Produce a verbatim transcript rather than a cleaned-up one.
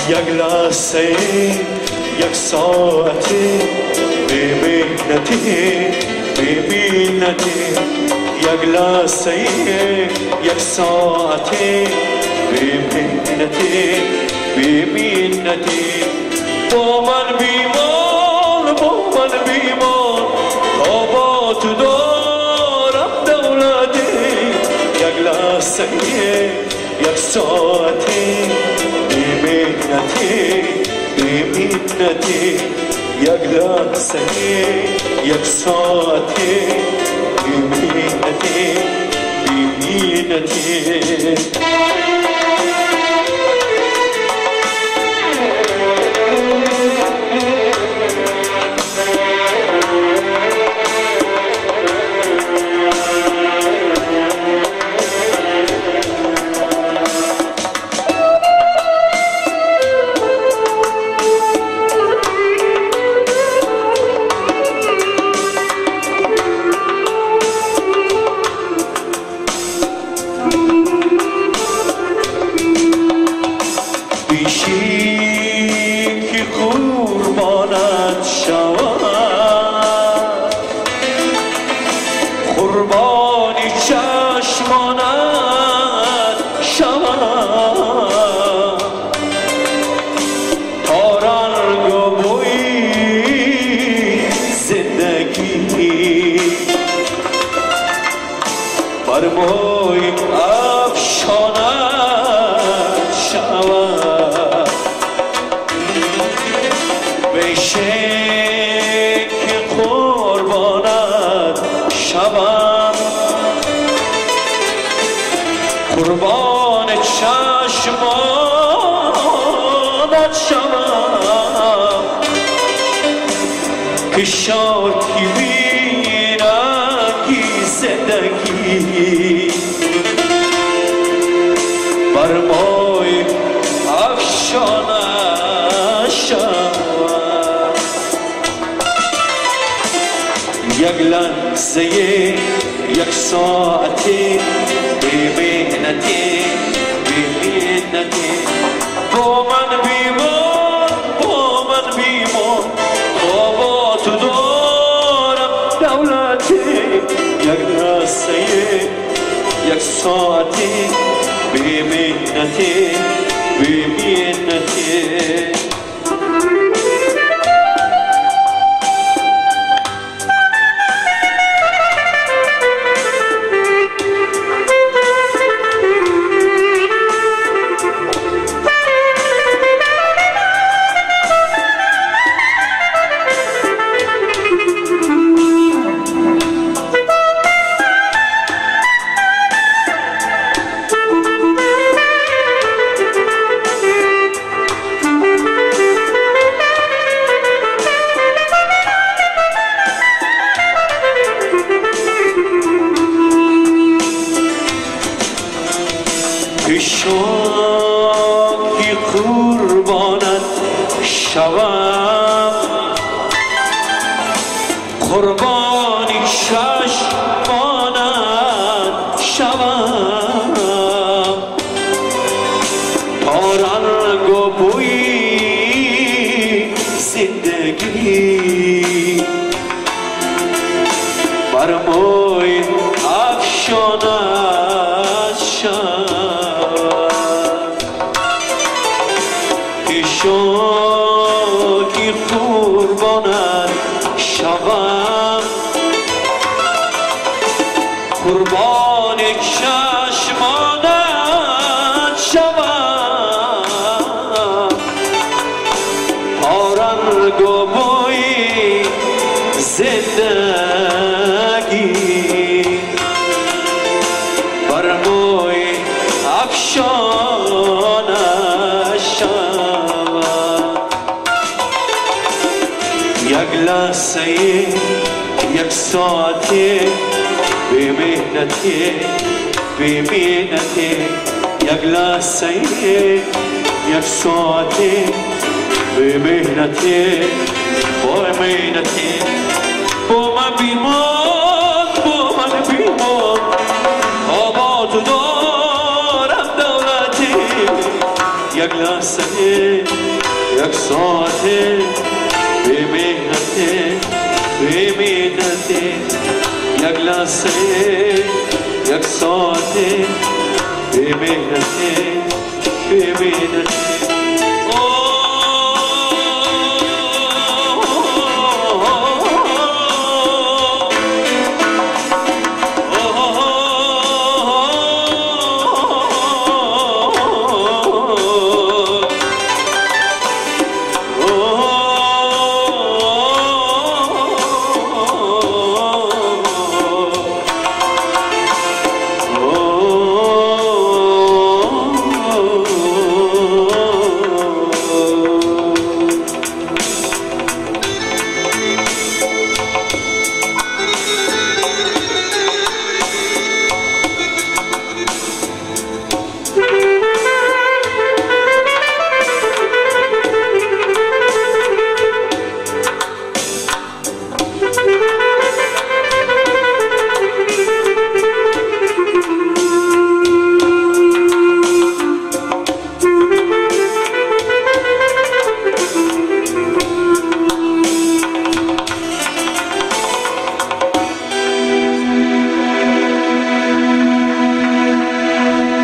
یک لحظه یک ساعتی ببینتی ببینتی یک لحظه یک ساعتی ببینتی ببینتی با من بیمان با من بیمان تا با تو دارم دولتی یک لحظه یک ساعتی ببینتی ببینتی یک لحظه یک ساعتی ببینتی ببینتی قربانی چشمانت شوم تا رنگ و بوی زندگی بر موی افشانت شوم میشه که قربانت شوم قربان چشمانت شوم که شاکی بینگی زندگی بر موی افشانت شوم یک لحظه یک ساعتی ببینتی ببینتی با من بیمان با من بیمان تا با تو دارم دولتی یک لحظه یک ساعتی ببینتی ببینتی شوقی قربانت شوم قربانی چشمانت شوم تا رنگ و بوی زندگی بر موی افشانت شوم شوقی قربانت شوم قربان چشمانت شوم تا رنگ و بوی زندگی بر موی افشانت شوم یک لحظه یک ساعتی ببینتی ببینتی یک لحظه یک ساعتی ببینتی ببینتی با من بیمان با من بیمان تا با تو دارم دولتی یک لحظه لحظه یک ساعته به مهنته به مهنته یک لحظه یک ساعته به مهنته به مهنته